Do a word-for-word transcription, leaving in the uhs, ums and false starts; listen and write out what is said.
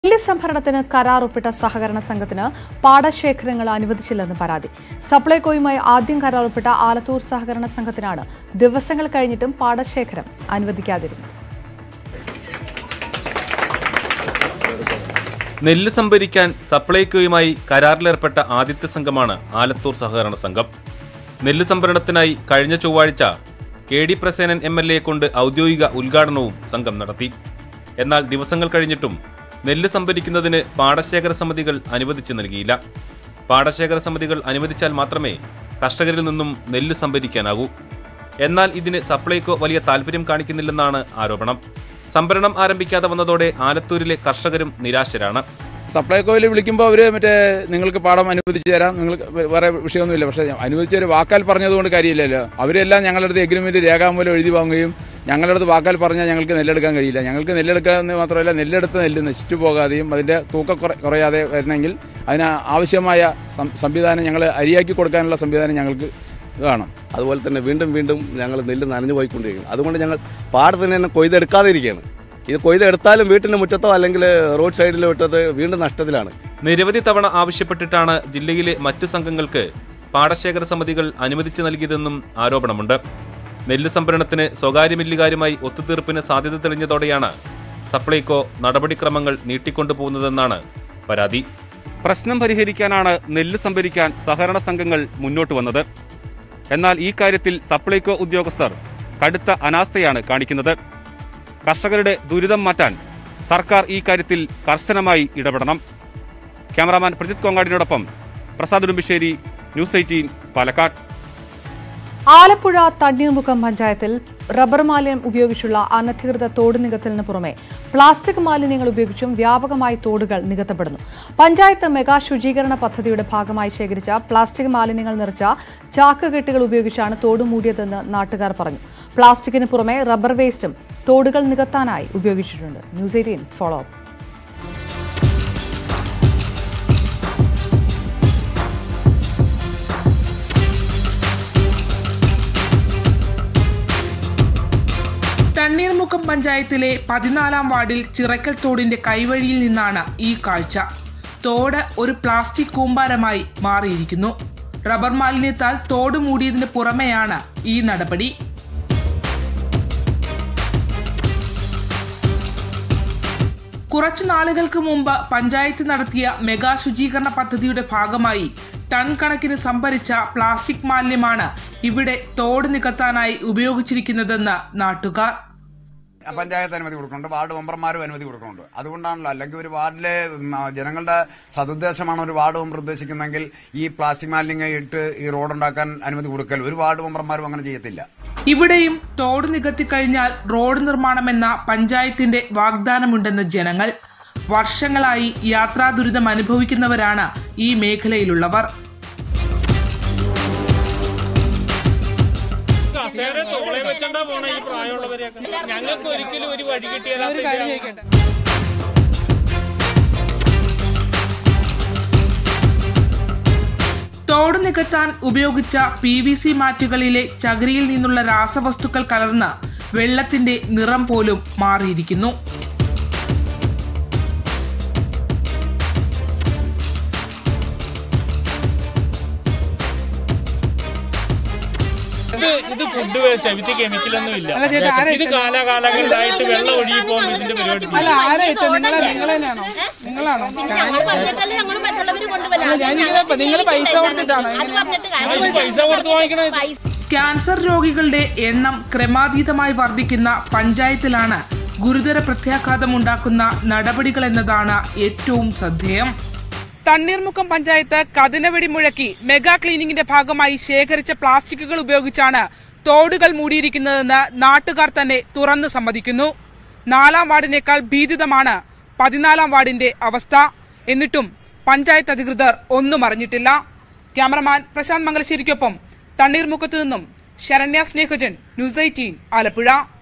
നെല്ല് സംഭരണത്തിന് കരാർ ഒപ്പിട്ട സഹകരണ സംഘത്തിന് പാടശേഖരങ്ങൾ അനുവദിച്ചില്ലെന്ന് പരാതി. സപ്ലൈകോയുമായി ആദ്യം കരാർ ഒപ്പിട്ട ആലത്തൂർ സഹകരണ സംഘത്തിനാണ് ദിവസങ്ങൾ കഴിഞ്ഞിട്ടും പാടശേഖരം അനുവദിക്കാതിരുന്നത്. നെല്ല് സംഭരിക്കാൻ സപ്ലൈകോയുമായി കരാറിലേർപ്പെട്ട ആദ്യത്തെ സംഘമാണ് ആലത്തൂർ സഹകരണ സംഘം. നെല്ല് സംഭരണത്തിനായി കഴിഞ്ഞ ചൊവ്വാഴ്ച K D Prasenan M L എയെ കൊണ്ട് ഔദ്യോഗിക ഉദ്ഘാടനവും സംഘം നടത്തി. എന്നാൽ ദിവസങ്ങൾ കഴിഞ്ഞിട്ടും നെല്ല് സംഭരിക്കുന്നതിന് പാടശേഖര സമിതികൾ അനുവദിച്ചു നൽകിയില്ല. പാടശേഖര സമിതികൾ അനുവദിച്ചാൽ മാത്രമേ കർഷകരിൽ നിന്നും നെല്ല് സംഭരിക്കാനാകൂ. എന്നാൽ ഇതിന് സപ്ലൈകോ വലിയ താൽപര്യം കാണിക്കുന്നില്ലെന്നാണ് ആരോപണം. സംഭരണം ആരംഭിക്കാതെ വന്നതോടെ ആലത്തൂരിലെ കർഷകരും നിരാശരാണ്. സപ്ലൈകോയിൽ വിളിക്കുമ്പോൾ അവർ മറ്റേ നിങ്ങൾക്ക് പാടം അനുവദിച്ചു തരാം, നിങ്ങൾക്ക് വേറെ വിഷയമൊന്നുമില്ല. പക്ഷേ അനുവദിച്ചൊരു വാക്കാൽ പറഞ്ഞതുകൊണ്ട് കാര്യമില്ലല്ലോ. അവരെല്ലാം ഞങ്ങളുടെ അടുത്ത് എഗ്രിമെന്റ് രേഖാമൂലം എഴുതി വാങ്ങുകയും ഞങ്ങളുടെ അടുത്ത് വാക്കാൽ പറഞ്ഞാൽ ഞങ്ങൾക്ക് നെല്ലെടുക്കാൻ കഴിയില്ല. ഞങ്ങൾക്ക് നെല്ലെടുക്കാമെന്ന് മാത്രമല്ല, നെല്ലെടുത്ത നെല്ല് നശിച്ചു പോകാതെയും അതിൻ്റെ തൂക്കം കുറയാതെ വരണമെങ്കിൽ അതിന് ആവശ്യമായ സംവിധാനം ഞങ്ങൾ അരിയാക്കി കൊടുക്കാനുള്ള സംവിധാനം ഞങ്ങൾക്ക് വേണം. അതുപോലെ തന്നെ വീണ്ടും വീണ്ടും ഞങ്ങൾ നെല്ല് നനഞ്ഞു പോയിക്കൊണ്ടിരിക്കുന്നു. അതുകൊണ്ട് ഞങ്ങൾ പാടത്തിന് തന്നെ കൊയ്തെടുക്കാതെ ഇരിക്കുകയാണ്. ഇത് കൊയ്തെടുത്താലും വീട്ടിൻ്റെ മുറ്റത്തോ അല്ലെങ്കിൽ റോഡ് സൈഡിലോ ഇട്ടത് വീണ്ടും നഷ്ടത്തിലാണ്. നിരവധി തവണ ആവശ്യപ്പെട്ടിട്ടാണ് ജില്ലയിലെ മറ്റു സംഘങ്ങൾക്ക് പാടശേഖര സമിതികൾ അനുവദിച്ചു നൽകിയതെന്നും ആരോപണമുണ്ട്. നെല്ല് സംഭരണത്തിന് സ്വകാര്യ മില്ലുകാരുമായി ഒത്തുതീർപ്പിന് സാധ്യത തെളിഞ്ഞതോടെയാണ് സപ്ലൈകോ നടപടിക്രമങ്ങൾ നീട്ടിക്കൊണ്ടുപോകുന്നതെന്നാണ് പരാതി. പ്രശ്നം പരിഹരിക്കാനാണ് നെല്ല് സംഭരിക്കാൻ സഹകരണ സംഘങ്ങൾ മുന്നോട്ട് വന്നത്. എന്നാൽ ഈ കാര്യത്തിൽ സപ്ലൈകോ ഉദ്യോഗസ്ഥർ കടുത്ത അനാസ്ഥയാണ് കാണിക്കുന്നത്. കർഷകരുടെ ദുരിതം മാറ്റാൻ സർക്കാർ ഈ കാര്യത്തിൽ കർശനമായി ഇടപെടണം. ക്യാമറാമാൻ പ്രജിത് കോങ്ങാടിനോടൊപ്പം പ്രസാദ് ഉടുമ്പിശ്ശേരി, ന്യൂസ് എയ്റ്റീൻ, പാലക്കാട്. ആലപ്പുഴ തണ്ണീർമുക്കം പഞ്ചായത്തിൽ റബ്ബർ മാലിന്യം ഉപയോഗിച്ചുള്ള അനധികൃത തോട് നികത്തലിന് പുറമെ പ്ലാസ്റ്റിക് മാലിന്യങ്ങൾ ഉപയോഗിച്ചും വ്യാപകമായി തോടുകൾ നികത്തപ്പെടുന്നു. പഞ്ചായത്ത് മെഗാ ശുചീകരണ പദ്ധതിയുടെ ഭാഗമായി ശേഖരിച്ച പ്ലാസ്റ്റിക് മാലിന്യങ്ങൾ നിറച്ച ചാക്ക് കെട്ടുകൾ ഉപയോഗിച്ചാണ് തോട് മൂടിയതെന്ന് നാട്ടുകാർ പറഞ്ഞു. പ്ലാസ്റ്റിക്കിന് പുറമെ റബ്ബർ വേസ്റ്റും തോടുകൾ നികത്താനായി ഉപയോഗിച്ചിട്ടുണ്ട്. News eighteen follow up. Thanneermukkom പഞ്ചായത്തിലെ പതിനാലാം വാർഡിൽ ചിറക്കൽ തോടിന്റെ കൈവഴിയിൽ നിന്നാണ് ഈ കാഴ്ച. തോട് ഒരു പ്ലാസ്റ്റിക് കൂമ്പാരമായി മാറിയിരിക്കുന്നു. റബ്ബർ മാലിന്യത്താൽ തോട് മൂടിയതിന് പുറമെയാണ് ഈ നടപടി. കുറച്ചു നാളുകൾക്ക് മുമ്പ് പഞ്ചായത്ത് നടത്തിയ മെഗാ ശുചീകരണ പദ്ധതിയുടെ ഭാഗമായി ടൺ കണക്കിന് സംഭരിച്ച പ്ലാസ്റ്റിക് മാലിന്യമാണ് ഇവിടെ തോട് നികത്താനായി ഉപയോഗിച്ചിരിക്കുന്നതെന്ന് നാട്ടുകാർ. പഞ്ചായത്ത് അനുമതി കൊടുക്കുന്നുണ്ട്, വാർഡ് മെമ്പർമാരും അനുമതി കൊടുക്കുന്നുണ്ട്. അതുകൊണ്ടാണല്ലോ, അല്ലെങ്കിൽ ഒരു വാർഡിലെ ജനങ്ങളുടെ സതുദ്ദേശമാണ് ഒരു വാർഡ് മെമ്പർ ഉദ്ദേശിക്കുന്നതെങ്കിൽ ഈ പ്ലാസ്റ്റിക് മാലിന്യം ഇട്ട് ഈ റോഡുണ്ടാക്കാൻ അനുമതി കൊടുക്കൽ ഒരു വാർഡ് മെമ്പർമാരും അങ്ങനെ ചെയ്യത്തില്ല. ഇവിടെയും തോട് നികത്തിക്കഴിഞ്ഞാൽ റോഡ് നിർമ്മാണമെന്ന പഞ്ചായത്തിന്റെ വാഗ്ദാനമുണ്ടെന്ന് ജനങ്ങൾ. വർഷങ്ങളായി യാത്രാ ദുരിതം അനുഭവിക്കുന്നവരാണ് ഈ മേഖലയിലുള്ളവർ. ഞങ്ങൾക്ക് ഒരിക്കലും ഒരു വഴി കിട്ടിയാൽ തോട് നികത്താൻ ഉപയോഗിച്ച പി വി സി മാറ്റുകളിലെ ചകിരിയിൽ നിന്നുള്ള രാസവസ്തുക്കൾ കലർന്ന് വെള്ളത്തിന്റെ നിറം പോലും മാറിയിരിക്കുന്നു. ഇത് ഫുഡ് വേസ്റ്റ്, ഇത് കെമിക്കലൊന്നും ഇല്ല. ഇത് കാലാകാലങ്ങളിലായിട്ട് വെള്ളം ഒഴുകി പോകുമ്പോൾ ഇതിന്റെ പരിപാടി പൈസ കൊടുത്ത് വാങ്ങിക്കണ. ക്യാൻസർ രോഗികളുടെ എണ്ണം ക്രമാതീതമായി വർദ്ധിക്കുന്ന പഞ്ചായത്തിലാണ് ഗുരുതര പ്രത്യാഘാതമുണ്ടാക്കുന്ന നടപടികൾ എന്നതാണ് ഏറ്റവും ശ്രദ്ധേയം. തണ്ണീർമുക്കം പഞ്ചായത്ത് കതിനവെടി മുഴക്കി മെഗാ ക്ലീനിങ്ങിന്റെ ഭാഗമായി ശേഖരിച്ച പ്ലാസ്റ്റിക്കുകൾ ഉപയോഗിച്ചാണ് തോടുകൾ മൂടിയിരിക്കുന്നതെന്ന് നാട്ടുകാർ തന്നെ തുറന്നു സമ്മതിക്കുന്നു. നാലാം വാർഡിനേക്കാൾ ഭീതിതമാണ് പതിനാലാം വാർഡിന്റെ അവസ്ഥ. എന്നിട്ടും പഞ്ചായത്ത് അധികൃതർ ഒന്നും അറിഞ്ഞിട്ടില്ല. ക്യാമറമാൻ പ്രശാന്ത് മംഗലശ്ശേരിക്കൊപ്പം തണ്ണീർമുക്കത്തു നിന്നും ശരണ്യ സ്നേഹജൻ, ന്യൂസ് എയ്റ്റീൻ, ആലപ്പുഴ.